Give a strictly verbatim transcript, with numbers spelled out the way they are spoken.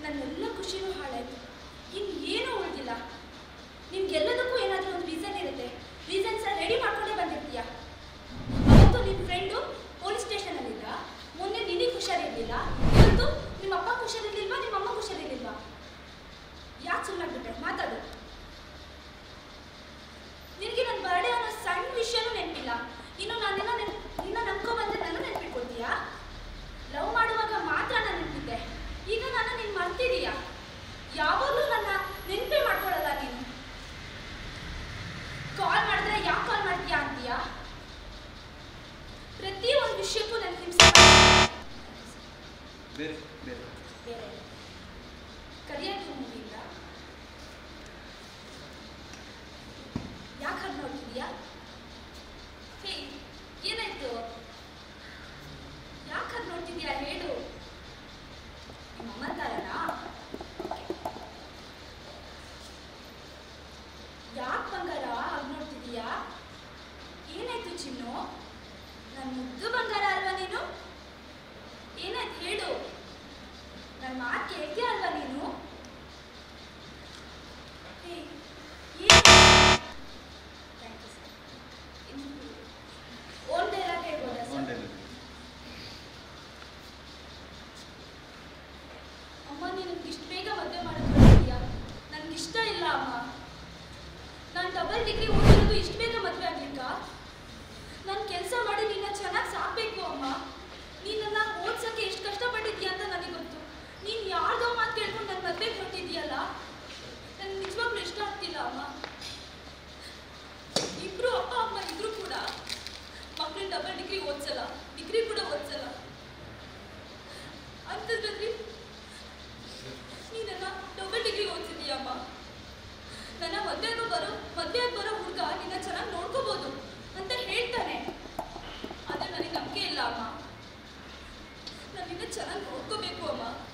ನನ್ನೆಲ್ಲ ಖುಷಿನೂ ಹಾಳಾಯಿತು. ಇನ್ನು ಏನೂ ಉಳಿದಿಲ್ಲ. ನಿಮ್ಗೆಲ್ಲದಕ್ಕೂ ಏನಾದರೂ ಒಂದು ರೀಸನ್ ಇರುತ್ತೆ. ರೀಸನ್ಸ್ ರೆಡಿ ಮಾಡ್ಕೊಂಡೇ ಬಂದಿರ್ತೀಯ. ಅವತ್ತು ನಿನ್ನ ಫ್ರೆಂಡು ಪೊಲೀಸ್ ಸ್ಟೇಷನಲ್ಲಿದ್ದ, ಮೊನ್ನೆ ನಿನಗೆ ಹುಷಾರಿರಲಿಲ್ಲ, ಇವತ್ತು ನಿಮ್ಮ ಅಪ್ಪ ಹುಷಾರಿರ್ಲಿಲ್ವಾ, ನಿಮ್ಮ ಅಮ್ಮ ಹುಷಾರಿರ್ಲಿಲ್ವಾ? ಯಾಕೆ ಸುಮ್ಮನಾಗ್ಬಿಟ್ಟೆ? ಮಾತಾಡು. ನಿನಗೆ ನನ್ನ ಬರ್ಡೇ ಅನ್ನೋ ಸಣ್ಣ ವಿಷಯನೂ ನೆನಪಿಲ್ಲ. ಇನ್ನು ನಾನೆಲ್ಲ ನೆನ್ ನಿನ್ನ ನಂಬ್ಕೊ ಬಂದ್ರೆ ನನ್ನ ನೆನಪಿಟ್ಕೊಳ್ತೀಯಾ? ಲವ್ ಮಾಡುವಾಗ ಮಾತ್ರ ನಾನು ನೆನಪಿದ್ದೆ, ಈಗ ನಾನು ನೀನು ಮರ್ತಿದೀಯಾ? ಯಾವಾಗಲೂ ನನ್ನ ನೆನಪೇ ಮಾಡ್ಕೊಳ್ಳಲ್ಲ ನೀನು. ಕಾಲ್ ಮಾಡಿದ್ರೆ ಯಾಕೆ ಕಾಲ್ ಮಾಡ್ತೀಯಾ ಅಂತೀಯಾ? ಪ್ರತಿ ಒಂದು ವಿಷಯಕ್ಕೂ ನನ್ನ ಹಿಂಸೆ ಬೇರೆ ಬೇರೆ ಬೇರೆ ಕರಿಯಕ್ಕೆ ಮುಗಿಲ್ಲ. ಯಾಕೆ ಹಾಗೆ ನೋಡ್ತಿದ್ಯಾ? ಹೇ, ಏನಾಯ್ತು? ಯಾಕೆ ಹಾಗೆ ನೋಡ್ತಿದ್ಯಾ ಹೇಳು. ನಿಮ್ಮ ಅಮ್ಮನ ಥರನಾ? ಯಾಕೆ ಬಂಗಾರ ಹಾಗೆ ನೋಡ್ತಿದೀಯಾ? ಏನಾಯ್ತು ಚಿನ್ನು? ನನ್ನ ಮುದ್ದು ಬಂಗಾರ ಅಲ್ವಾ ನೀನು? ಏನಾಯ್ತು ಹೇಳು. ನನ್ನ ಮಾತು ಕೇಳ್ತೀಯ ಅಲ್ವಾ ನೀನು? ಹೇ, thank you sir. Own dialogue ಹೇಳ್ಬೋದಾ ಸರ್? ಅಮ್ಮ, ನೀನು ಇಷ್ಟು ಬೇಗ ಮದುವೆ ಮಾಡೋದ್ಯಾ? ನನಗಿಷ್ಟ ಇಲ್ಲ ಅಮ್ಮ. ನಾನು ಡಬಲ್ ಡಿಗ್ರಿ ಓದಿರೋದು ಇಷ್ಟು ಬೇಗ ಮದುವೆ ಆಗ್ಲಿಕ್ಕ? ನಾನು ಕೆಲಸ ಮಾಡಿ ನಿನ್ನ ಚೆನ್ನಾಗಿ ಸಾಕಬೇಕು ಅಮ್ಮ. ನೀನನ್ನ ಓದ್ಸಕ್ಕೆ ಎಷ್ಟು ಕಷ್ಟಪಟ್ಟಿದ್ಯಾ ಅಂತ ನನಗೆ ಗೊತ್ತು. ನೀನು ಯಾರ್ದೋ ಮಾತು ಕೇಳ್ಕೊಂಡು ನನ್ನ ಮದುವೆಗೆ ಹೊರಟಿದ್ಯಲ್ಲ, ನನಗೆ ನಿಜವಾಗ್ಲೂ ಇಷ್ಟ ಆಗ್ತಿಲ್ಲ ಅಮ್ಮ. ಇಬ್ರು ಅಪ್ಪ ಅಮ್ಮ ಇದ್ರು ಕೂಡ ಮಕ್ಕಳು ಡಬಲ್ ಡಿಗ್ರಿ ಓದ್ಸಲ್ಲ, ಡಿಗ್ರಿ ಕೂಡ ಓದ್ಸಲ್ಲ. ಅಂಥದ್ರಲ್ಲಿ ನೀನನ್ನ ಡಬಲ್ ಡಿಗ್ರಿ ಓದ್ಸಿದೀಯಮ್ಮ. ನನ್ನ ಮದುವೆಗೂ ಬರೋ ಮದುವೆಗೆ ಬರೋ ಹುಡುಗ ನಿನ್ನ ಚೆನ್ನಾಗಿ ನೋಡ್ಕೋಬೋದು ಅಂತ ಹೇಳ್ತಾನೆ. ಆದರೆ ನನಗೆ ನಂಬಿಕೆ ಇಲ್ಲ ಅಮ್ಮ. ನಾನು ನಿನ್ನ ಚೆನ್ನಾಗಿ ನೋಡ್ಕೋಬೇಕು ಅಮ್ಮ.